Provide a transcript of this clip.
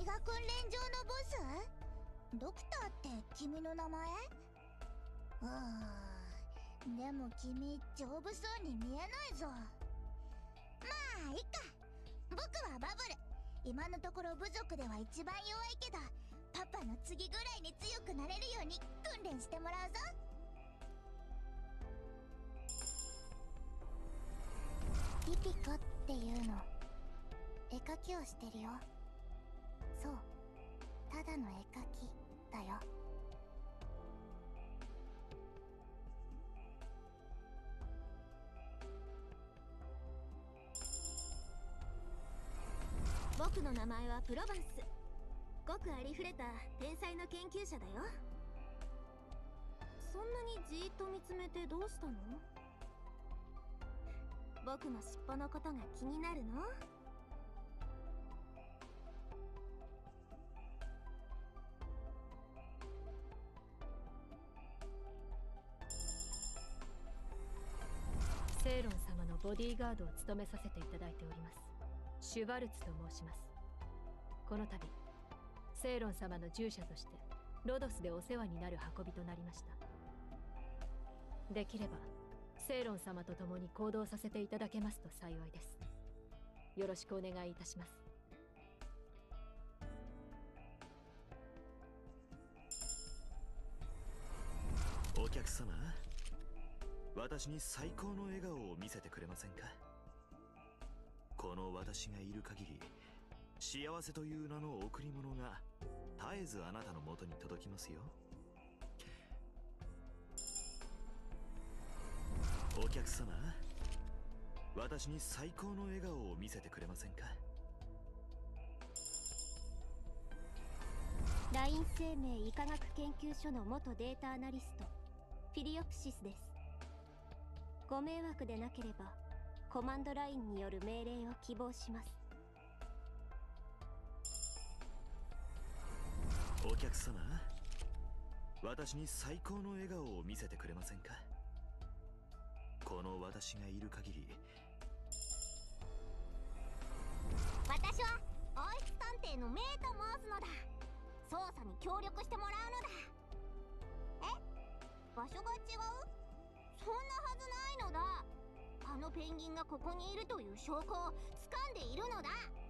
君が訓練場のボス？ドクターって君の名前？でも君丈夫そうに見えないぞ。まあいいか。僕はバブル。今のところ部族では一番弱いけど、パパの次ぐらいに強くなれるように訓練してもらうぞ。ピピコっていうの、絵描きをしてるよ。そう、ただの絵描きだよ。 僕の名前はプロバンス。ごくありふれた天才の研究者だよ。そんなにじーっと見つめてどうしたの？僕の尻尾のことが気になるの？ セイロン様のボディーガードを務めさせていただいておりますシュバルツと申します。この度セイロン様の従者としてロドスでお世話になる運びとなりました。できればセイロン様と共に行動させていただけますと幸いです。よろしくお願いいたします。 お客様、私に最高の笑顔を見せてくれませんか？この私がいる限り、幸せという名の贈り物が絶えずあなたの元に届きますよ。お客様、私に最高の笑顔を見せてくれませんか？ ライン生命医科学研究所の元データアナリストフィリオプシスです。ご迷惑でなければコマンドラインによる命令を希望します。 お客様、私に最高の笑顔を見せてくれませんか？この私がいる限り。 私は王室探偵のメイと申すのだ。捜査に協力してもらうのだ。場所が違う？そんなはずないのだ。あのペンギンがここにいるという証拠を掴んでいるのだ。